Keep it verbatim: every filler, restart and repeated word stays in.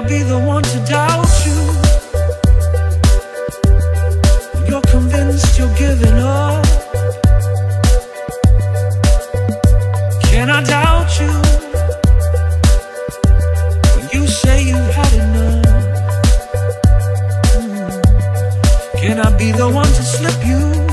be the one to doubt you? You're convinced you're giving up. Can I doubt you when you say you've had enough? mm. Can I be the one to slip you